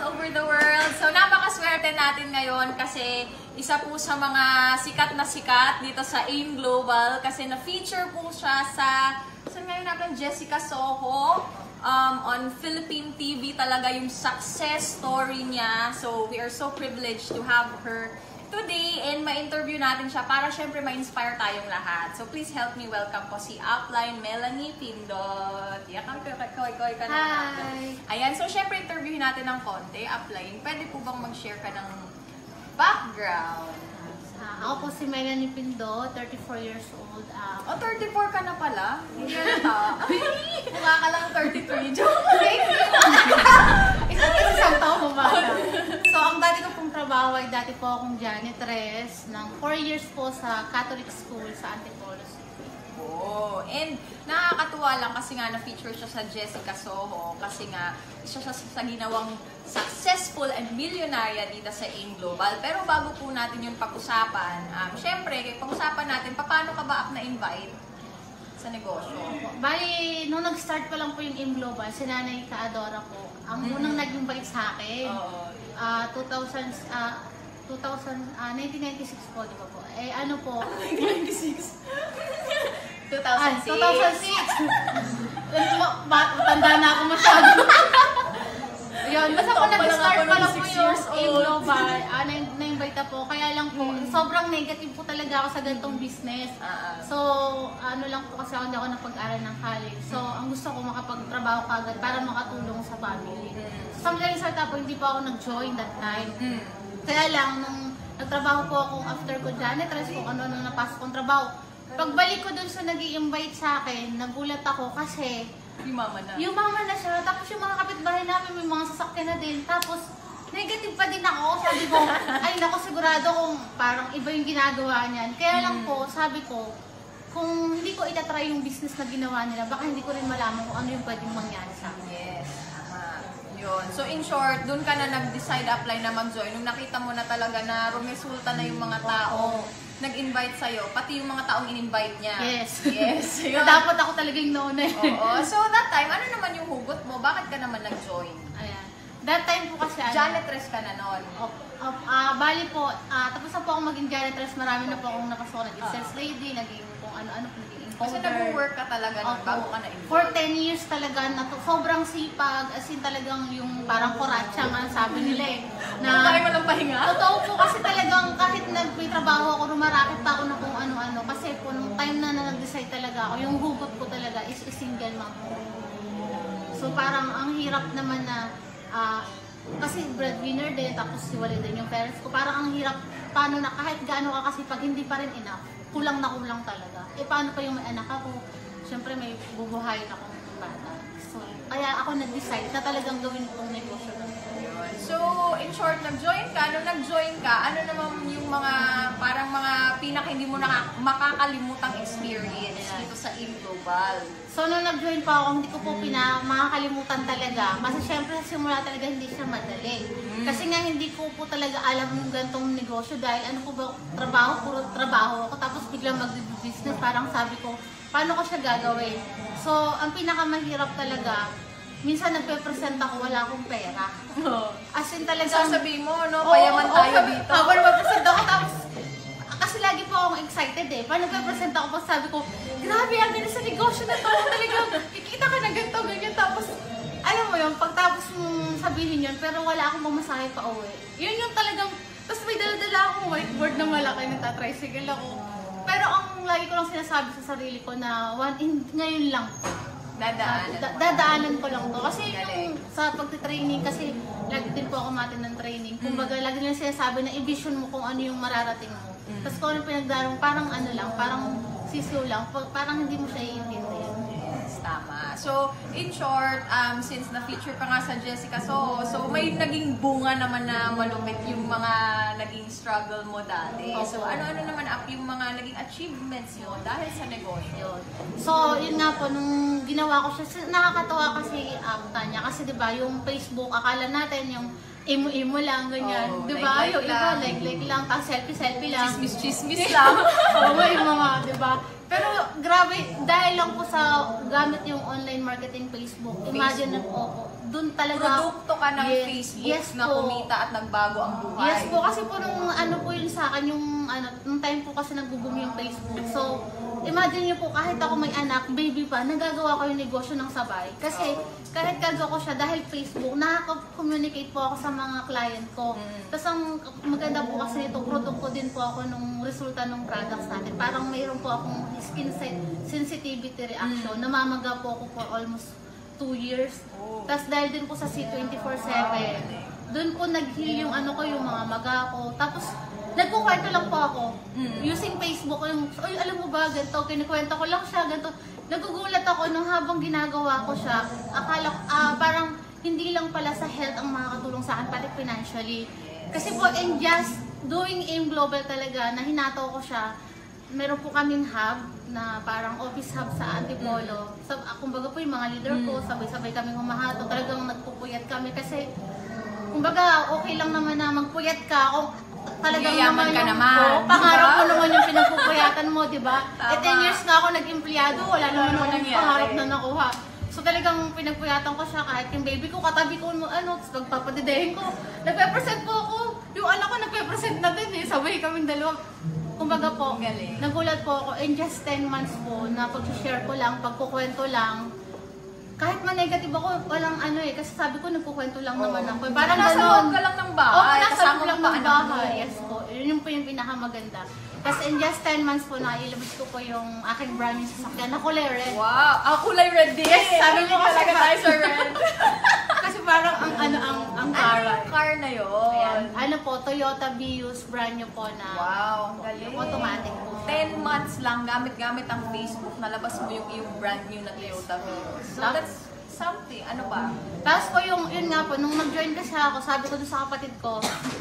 all over the world. So, napakaswerte natin ngayon kasi isa po sa mga sikat na sikat dito sa AIM Global kasi na-feature po siya sa ngayon natin, Jessica Soho. On Philippine TV talaga yung success story niya. So, we are so privileged to have her today and ma-interview natin siya para syempre ma-inspire tayong lahat. So, please help me welcome po si Upline Melanie Pindot. Yakang koy ka na. Hi! Ayan, so syempre interviewin natin ng konti. Upline, pwede po bang mag-share ka ng background? Ako po si Melanie Pindot, 34 years old. 34 ka na pala? Hindi na mukha ka lang 33. Joke! Isang taon mo ba? So, ang dati ko pong trabaho ay dati po akong janitress ng 4 years po sa Catholic School sa Antipolo City. Oh, and nakakatuwa lang kasi nga na-feature siya sa Jessica Soho kasi nga isa siya sa ginawang successful and millionaire dito sa AIM Global. Pero bago po natin yung pag-usapan, syempre, pag-usapan natin, paano ka ba na-invite sa negosyo? Bali, nung nag-start pa lang po yung AIM Global, si Nanay Kaadora po, ang unang nag-invite sa akin. 1996 po, di ba po? Eh, ano po? 1996? 2006? 2006! Tanda na ako masyado. Yun, basta po nag-start pa lang po yung AIM Global, na-invite po. Kaya lang po, sobrang negative po talaga ako sa ganitong business. So, ano lang po kasi hindi ako napag-aral ng college. So, ang gusto ko makapagtrabaho kagad para makatulong sa family. So, sa result po, hindi pa ako nag-join that time. Kaya lang, nung nagtrabaho po akong after ko janitress, kung ano-ano napasok kong trabaho, pagbalik ko dun sa nag-i-invite sa akin, nagulat ako kasi Yumaman na siya. Tapos yung mga kapitbahay namin, may mga sasakyan na din. Tapos, negative pa din ako. Sabi ko, ay naku, sigurado kung parang iba yung ginagawa niyan. Kaya lang po, sabi ko, kung hindi ko itatry yung business na ginawa nila, baka hindi ko rin malaman kung ano yung pwedeng mangyari sa akin. Yes. Yun. So in short, dun ka na nag-decide apply na mag-join. Nung nakita mo na talaga na rumesulta na yung mga tao nag-invite sa'yo, pati yung mga taong in-invite niya. Yes. Yes. Dapat ako talagang nauna. Oo. So that time, ano naman yung hugot mo? Bakit ka naman nag-join? Ayan. That time po kasi janitress ka na noon. Bali po, tapos na po akong maging janitress, marami na po akong nakasuha. Naging sales lady, naging kung ano-ano po, naging kasi nag-work ka talaga bago ka na-invite. For 10 years talaga, sobrang sipag, as in talagang yung parang kuratsa nga sabi nila eh. Kaya mo lang pahinga? Totoo po kasi talagang kahit may trabaho ako, rumarakit pa ako na kung ano-ano. Kasi po, nung time na nag-decide talaga ako, yung hugot ko talaga is single mom po. So parang ang hirap naman na, kasi breadwinner din, tapos siwalay din yung parents ko. Parang ang hirap, paano na kahit gaano ka kasi pag hindi pa rin enough, kulang na kulang talaga. Eh paano pa yung may anak ako? Siyempre may bubuhayin akong bata. So, kaya ako nag-decide na talagang gawin itong negosyo. So, in short, nag-join ka. Nung nag-join ka, ano naman yung mga, parang mga hindi mo makakalimutang experience dito sa AIM Global? So, nung nag-join pa ako, hindi ko po makakalimutan talaga. Kasi syempre, sa simula talaga hindi siya madali. Kasi nga, hindi ko po talaga alam yung ganitong negosyo dahil ano po ba, puro trabaho ako. Tapos biglang mag-business, parang sabi ko, paano ko siya gagawin? So, ang pinakamahirap talaga, minsan nagpe-present ako, wala akong pera. As in talagang sasabihin mo, no? Payaman tayo dito. Habang nagpe-present ako, tapos kasi lagi po akong excited eh. Paano nagpe-present ako, sabi ko, grabe, ang ganda sa negosyo na to. Talagang, kikita ka na ganito, ganyan. Tapos, alam mo yun, pagtapos mong sabihin yun, pero wala akong mamasahe pa uwi. Yun yung talagang, tapos may dala-dala akong whiteboard na malaki, nagtatricycle ako. Pero ang lagi ko lang sinasabi sa sarili ko na, ngayon lang, dadaanan ko lang to. Kasi yung sa pagtitraining, kasi lagi din po ako matin ng training. Kumbaga, lagi nila sinasabi na i-vision mo kung ano yung mararating mo. Tapos kung ano pinagdarong, parang ano lang, parang sisiw lang, parang hindi mo siya iintindihan. Yes, tama. So, in short, since na-feature ka nga sa Jessica Soho, so may naging bunga naman na malupit yung mga naging struggle mo dati. So, ano-ano naman yung mga naging achievements mo dahil sa negosyo? So, yun nga po, nung ginawa ko siya, nakakatawa kasi, Tanya, kasi diba, yung Facebook, akala natin yung imo-imo lang, ganyan. Diba? Like yung iba, like lang, tapos selfie lang. Chismis lang. May mga, diba? Pero grabe, dahil lang po sa gamit yung online marketing Facebook, imagine na po, dun talaga... Produkto ka ng Facebook na kumita at nagbago ang buhay. Yes po, kasi po nung ano po yun sa akin, nung time po kasi nag-boom yung Facebook. So, imagine niyo po, kahit ako may anak, baby pa, nagagawa ko yung negosyo ng sabay. Kasi kahit gagawa ko siya dahil Facebook, nakaka-communicate po ako sa mga client ko. Tapos ang maganda po kasi nito, produkto din po ako nung resulta ng products natin. Parang mayroon po akong skin sensitivity reaction. Namamaga po ako for almost 2 years. Tapos dahil din po sa C24/7, doon po nag-heal yung ano ko, yung mga maga ko. Tapos nagkukwento lang po ako. Using Facebook, yung, ay, alam mo ba, ganito, kinikwento ko lang siya, ganito. Nagugulat ako nung habang ginagawa ko siya, akala parang hindi lang pala sa health ang makakatulong sa akin, pati financially. Kasi po, in just doing AIM Global talaga, na hinataw ko siya, meron po kaming hub na parang office hub sa Antipolo. Kumbaga po yung mga leader ko, sabay-sabay kaming humahato, talagang nagpupuyat kami kasi kumbaga okay lang naman na magpuyat ka kung talagang yayaman naman ka yung naman, pangarap diba? mo naman yung pinagpupuyatan mo, di ba? Tama. 10 years na ako nag-empleyado, wala naman ako yung nangyari. pangarap na nakuha. So talagang pinagpuyatan ko siya kahit yung baby ko, katabi ko mo tapos magpapadidehin ko. Nagpe-present po ako. Yung anak ko nagpe-present na din eh. Sabay kaming dalawa. Kumbaga po, Galing. nagulat po ako in just 10 months po na pag-share ko lang, pagkukwento lang. Kahit man negative ako, walang ano eh. Kasi sabi ko, nagkukwento lang naman ako. Parang nasa ganun. loob ka lang ng bahay. Nasa kasama loob lang mo pa ng anak mo. bahay. Yes po. Yun po yung pinakamaganda. Tapos in just 10 months po, nailabas ko po yung aking brand new sasakyan na kulay red. Wow! Ang kulay red din! Yes, sabi mo kasi talaga ba- tayo sa red. Kasi parang ang Ano car. yung car na yun? Ayan. Ano po, Toyota Vios brand new po na Wow! Ang galing. automatic po. 10 months lang, gamit-gamit ang Facebook, nalabas mo yung brand new na Toyota Vios. So that's something. Ano ba? Tapos po yun nga po, nung nag-join kasi ako, sabi ko doon sa kapatid ko,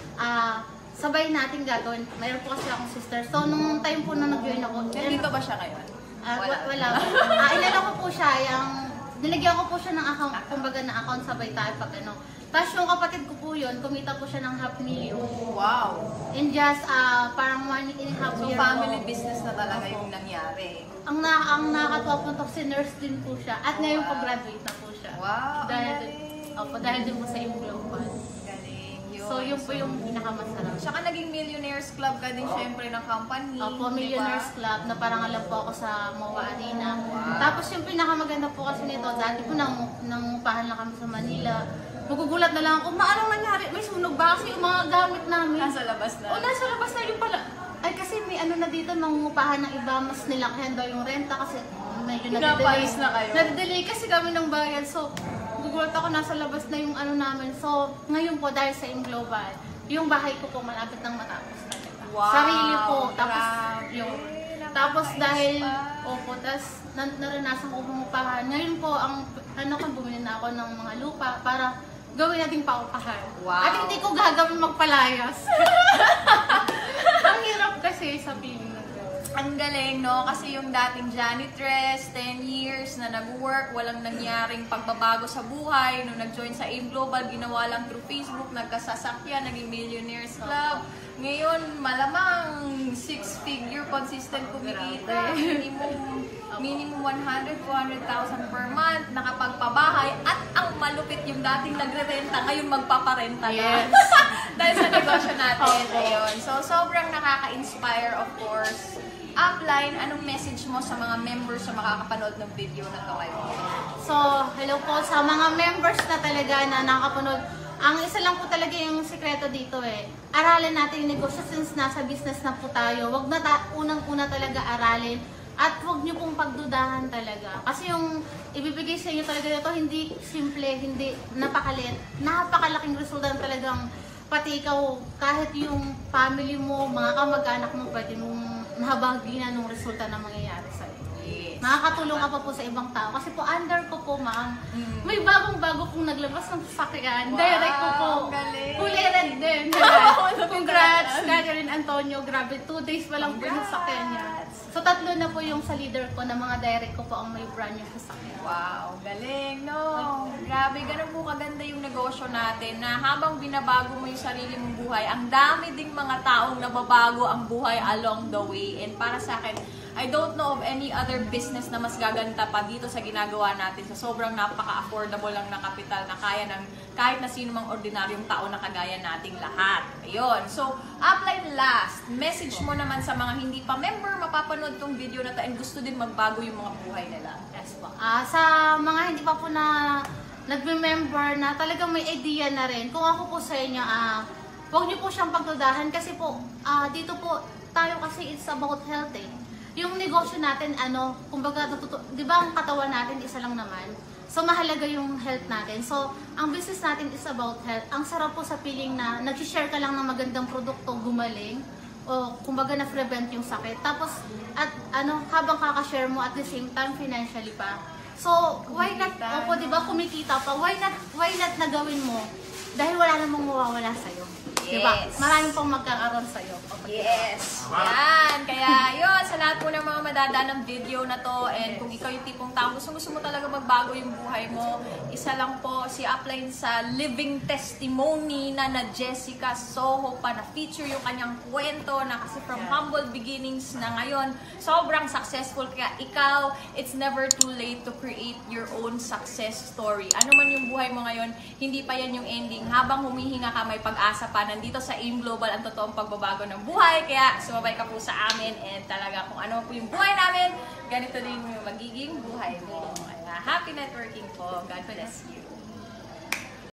sabay natin gagawin. Mayroon po kasi akong sister. So nung time po na nag-join ako, Nandito ba siya ngayon? wala po. Inano ko po siya, nilagyan ko po siya ng account, kumbaga na account sabay tayo pag ano. Tapos yung kapatid ko po yun, kumita po siya ng $500,000. Wow! In just parang 1.5 So year family po. business na talaga yung nangyari. Ang nakakatawa po ito, si nurse din po siya. At ngayon po graduate na po siya. Wow! Dahil din po sa yung global. Galing yun. So yun po yung pinakamasarap. Tsaka naging Millionaires Club ka din syempre ng company. Opo, di ba? Millionaires Club na parang alam po ako sa MOA Arena. Tapos yung pinakamaganda po kasi nito, dati po nangungupahan lang kami sa Manila. Magugulat na lang ako, anong nangyari? May sunog ba? Kasi yung mga gamit namin. Nasa labas na. Nasa labas na yung pala. Ay kasi may ano na dito, nangungupahan ng iba, mas nilakyan daw yung renta kasi medyo Pinapayos na kayo. nag-delay kasi kami ng bayad. So, gugulat ako, nasa labas na yung ano namin. So, ngayon po dahil sa AIM Global, yung bahay ko po malapit nang matapos talaga. Wow, Sarili po. Tapos, grabe. yung tapos dahil, Nakakainis tapos naranasan ko pumupahan. Ngayon po, bumili na ako ng mga lupa para gawin nating paupahan. Wow. At hindi ko gagawin magpalayas. Ang hirap kasi sa feeling na gawin. Ang galing, no? Kasi yung dating janitress, 10 years na nag-work, walang nangyaring pagbabago sa buhay. Nung nag-join sa AIM Global, ginawa lang through Facebook, nagkasasakyan, naging Millionaires Club. Ngayon, malamang 6-figure consistent kumikita. Minimum 100, 200,000 per month, nakapagpabahay, at ang malupit yung dating nagre-renta, ngayon magpaparenta na. Yes. Dahil sa negosyo natin. Opo. Ayun. So, sobrang nakaka-inspire, of course. Upline, anong message mo sa mga members na makakapanood ng video na to ngayon? So, hello po sa mga members na talaga na nakapanood. Ang isa lang po talaga yung sikreto dito aralin natin yung negosyo since nasa business na po tayo. Huwag na unang-una talaga aralin at huwag nyo pong pagdudahan talaga. Kasi yung ibibigay sa inyo talaga ito, hindi simple, hindi napakalit. Napakalaking resulta talagang pati ikaw, kahit yung family mo, mga kamag-anak mo, pwede mong nahabaginan ng resulta na mangyayari sa'yo. Yes. Nakakatulong ka pa po sa ibang tao. Kasi po, under ko po, ma'am, may bagong-bago pong naglabas ng sasakyan. Wow, Direct ko po. galing. Kulay red din. Congrats, Catherine Antonio. Grabe, 2 days pa lang po yung sasakyan niya. So, 3 na po yung sa leader ko na mga direct ko po ang may brand yung sasakyan. Wow, galing, no? Grabe, ganun po kaganda yung negosyo natin na habang binabago mo yung sarili mong buhay, ang dami ding mga taong nababago ang buhay along the way. And para sa akin, I don't know of any other business na mas gaganda pa dito sa ginagawa natin. Sa sobrang napaka-affordable lang na kapital na kaya ng kahit na sino mang ordinaryong tao na kagaya nating lahat. Ayun. So, Upline last, message mo naman sa mga hindi pa member, mapapanood tong video na to and gusto din magbago yung mga buhay nila. Yes po. Sa mga hindi pa po na nag-member na talagang may idea na rin, kung ako po sa inyo, huwag niyo po siyang pagdudahan kasi po, dito po, tayo kasi it's about health eh. Yung negosyo natin, kumbaga, di ba ang katawan natin, isa lang naman. So, mahalaga yung health natin. So, ang business natin is about health. Ang sarap po sa feeling na nag-share ka lang ng magandang produkto, gumaling, o kumbaga na-prevent yung sakit. Tapos, habang kakashare mo at the same time, financially pa. So, why not, opo, di ba, kumikita pa, why not na gawin mo? Dahil wala namang mawawala sa'yo. Yes. Diba? Maraming pong magkakaroon sa'yo. Yes. Yan. Kaya yun, sa lahat po ng mga madadaan ng video na to, and kung ikaw yung tipong tao, gusto mo talaga magbago yung buhay mo, isa lang po si Upline sa living testimony na Jessica Soho pa, na feature yung kanyang kwento na kasi from humble beginnings na ngayon, sobrang successful. Kaya ikaw, it's never too late to create your own success story. Ano man yung buhay mo ngayon, hindi pa yan yung ending. Habang humihinga ka, may pag-asa pa. Nandito sa AIM Global ang totoong pagbabago ng buhay. Kaya sumabay ka po sa amin, and talaga kung ano po yung buhay namin, ganito din yung magiging buhay mo. Kaya happy networking po. God bless you.